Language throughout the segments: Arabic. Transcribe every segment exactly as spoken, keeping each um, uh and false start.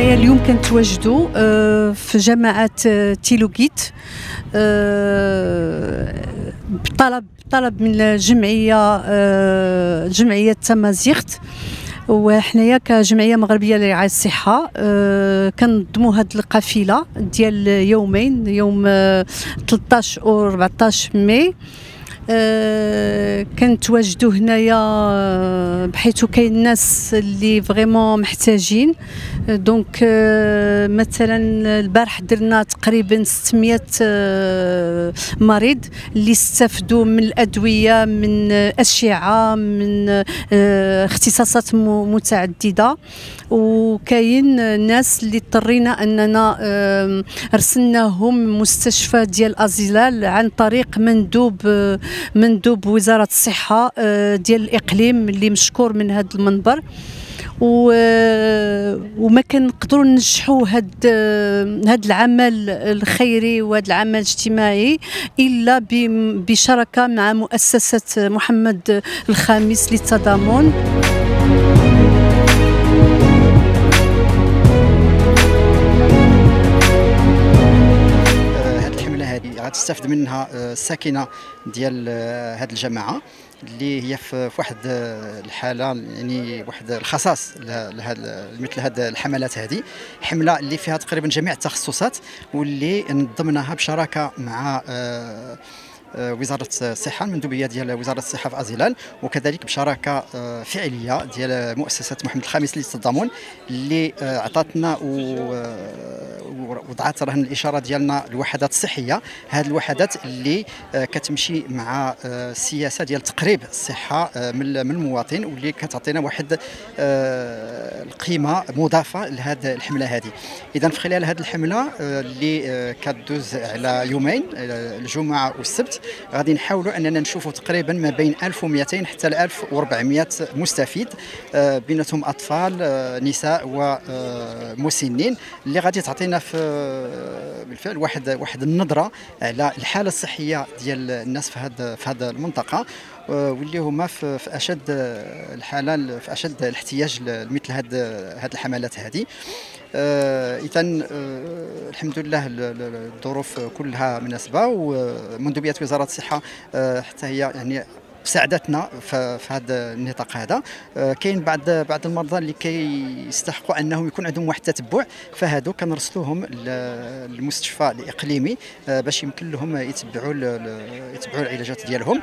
حنايا اليوم كنتواجدوا في جماعة تيلوغيت بطلب طلب من الجمعية جمعية تمازيغت، وحنايا كجمعيه مغربيه لرعايه الصحه كنظموا هذه القافله ديال يومين، يوم ثلاثطاش و أربعطاش ماي. أه كنتواجدوا هنايا بحيث كاين الناس اللي فريمون محتاجين. دونك أه مثلا البارح درنا تقريبا ستمائة أه مريض اللي استفدوا من الادويه، من اشعه، من أه اختصاصات متعدده. وكاين ناس اللي اضطرينا اننا أه رسلناهم مستشفى ديال ازيلال عن طريق مندوب أه مندوب وزارة الصحة ديال الإقليم اللي مشكور من هذا المنبر. وما كنقدروا ننجحوا هذا هذا العمل الخيري وهذا العمل الاجتماعي الا بشراكه مع مؤسسه محمد الخامس للتضامن. غتستافد منها الساكنه ديال هذه الجماعه اللي هي في واحد الحاله، يعني واحد الخصاص لهذا مثل هذه الحملات. هذه حمله اللي فيها تقريبا جميع التخصصات واللي نظمناها بشراكه مع وزارة الصحة، المندوبية ديال وزارة الصحة في أزيلال، وكذلك بشراكة فعلية ديال مؤسسة محمد الخامس للتضامن اللي عطاتنا ووضعت رهن الإشارة ديالنا الوحدات الصحية. هذه الوحدات اللي كتمشي مع السياسة ديال تقريب الصحة من المواطن، واللي كتعطينا واحد القيمة مضافة لهذه الحملة هذه. إذا في خلال هذه الحملة اللي كتدوز على يومين، الجمعة والسبت، غادي نحاولوا اننا نشوفوا تقريبا ما بين ألف ومئتين حتى ل ألف وأربعمائة مستفيد، بيناتهم اطفال، نساء ومسنين، اللي غادي تعطينا في بالفعل واحد واحد النظره على الحاله الصحيه ديال الناس في هذا في هذه المنطقه، واللي هما في اشد الحاله، في اشد الاحتياج لمثل هذه هذه الحملات هذه. اذا الحمد لله الظروف كلها مناسبه، ومندوبيه وزاره الصحه حتى هي يعني ساعدتنا في هذا النطاق هذا. كاين بعض بعض المرضى اللي كيستحقوا انهم يكون عندهم واحد التتبع، فهادو كنرسلوهم للمستشفى الاقليمي باش يمكن لهم يتبعوا يتبعوا العلاجات ديالهم.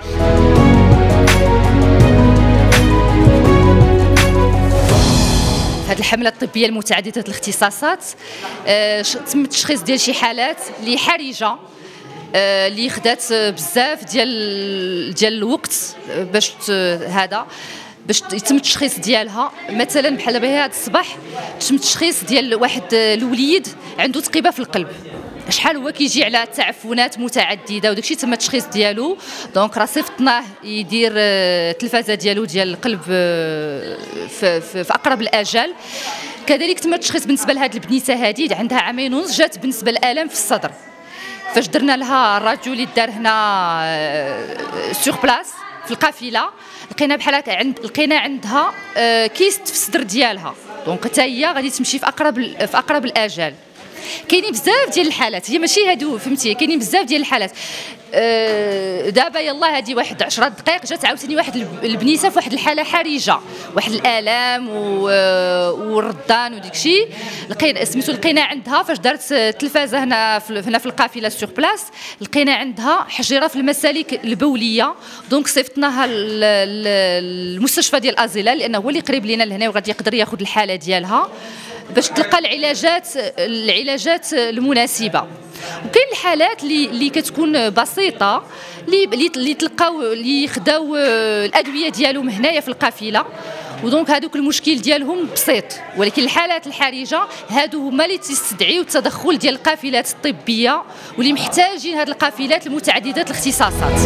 هذه الحملة الطبية المتعددة الاختصاصات تم التشخيص ديال شي حالات اللي حرجة، اللي خدات بزاف ديال ديال الوقت باش هذا باش يتم التشخيص ديالها. مثلا بحال دابا هذا الصباح تم التشخيص ديال واحد الوليد عنده تقيبه في القلب. شحال هو كيجي على تعفنات متعدده وداكشي تم التشخيص ديالو. دونك راه صيفطناه يدير التلفازه ديالو ديال القلب في, في, في اقرب الاجال. كذلك تم التشخيص بالنسبه لهاد البنيته هذه عندها عامين ونص، جات بالنسبه للالام في الصدر. فاش درنا لها الراديو اللي دار هنا سور بلاص في القافله، لقينا بحال هكا عند لقينا عندها كيست في الصدر ديالها. دونك حتى هي غادي تمشي في اقرب في اقرب الاجال. كاينين بزاف ديال الحالات، هي ماشي هادو فهمتي، كاينين بزاف ديال الحالات. أه دابا يلاه هادي واحد عشرة دقائق جات عاوتاني واحد البنيته في واحد الحاله حرجه، واحد الالام والردان وداكشي. لقينا سميتو لقينا عندها فاش دارت التلفازه هنا في هنا في القافله سور بلاص، لقينا عندها حجره في المسالك البوليه. دونك صيفطناها للمستشفى ديال ازيلال لانه هو اللي قريب لينا لهنا وغادي يقدر ياخذ الحاله ديالها باش تلقى العلاجات العلاجات المناسبه. وكاين الحالات اللي اللي كتكون بسيطه اللي اللي تلقاو اللي خداو الادويه ديالهم هنايا في القافله، ودونك هذوك المشكل ديالهم بسيط. ولكن الحالات الحرجه هادو هما اللي تستدعيو التدخل ديال القافلات الطبيه واللي محتاجين هاد القافلات المتعدده الاختصاصات.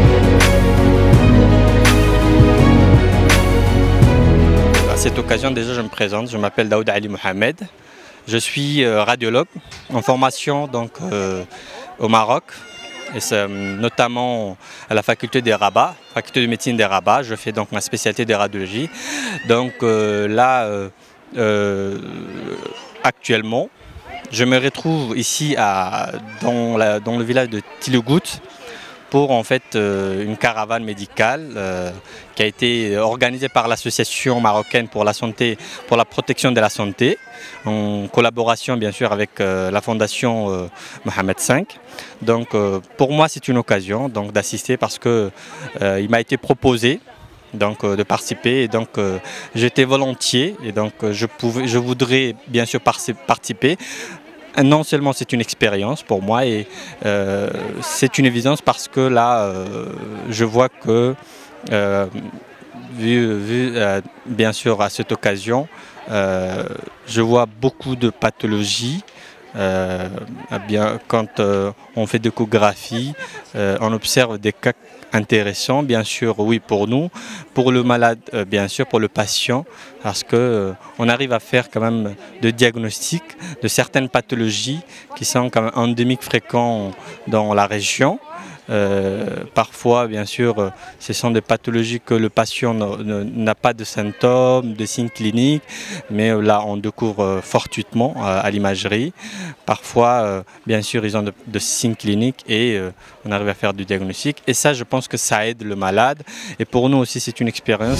À cette occasion, déjà, je me présente. Je m'appelle Daoud Ali Mohamed. Je suis radiologue en formation donc, euh, au Maroc, et notamment à la faculté des Rabat, faculté de médecine des Rabat. Je fais donc ma spécialité de radiologie. Donc euh, là, euh, euh, actuellement. Je me retrouve ici à, dans, la, dans le village de Tilegout pour en fait euh, une caravane médicale euh, qui a été organisée par l'association marocaine pour la santé, pour la protection de la santé, en collaboration bien sûr avec euh, la fondation euh, Mohamed cinq. Donc euh, pour moi c'est une occasion donc d'assister parce que euh, il m'a été proposé donc euh, de participer et donc euh, j'étais volontiers et donc euh, je pouvais, je voudrais bien sûr participer. Non seulement c'est une expérience pour moi et euh, c'est une évidence parce que là euh, je vois que euh, vu, vu euh, bien sûr à cette occasion euh, je vois beaucoup de pathologies. Euh, bien, quand euh, on fait des échographies, euh, on observe des cas intéressants, bien sûr, oui, pour nous, pour le malade, euh, bien sûr, pour le patient, parce que euh, on arrive à faire quand même de diagnostic de certaines pathologies qui sont quand même endémiques fréquents dans la région. Euh, parfois, bien sûr, ce sont des pathologies que le patient n'a pas de symptômes, de signes cliniques, mais là, on découvre fortuitement à l'imagerie. Parfois, bien sûr, ils ont de, de signes cliniques et on arrive à faire du diagnostic. Et ça, je pense que ça aide le malade. Et pour nous aussi, c'est une expérience.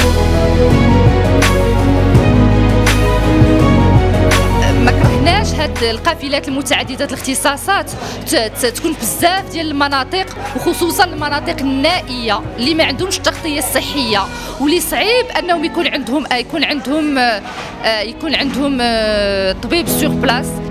ما كرهناش هاد القافلات المتعدده الاختصاصات تكون بزاف ديال المناطق وخصوصا المناطق النائيه اللي ما عندهمش التغطيه الصحيه واللي صعيب انهم يكون عندهم يكون عندهم يكون عندهم طبيب سور بلاص.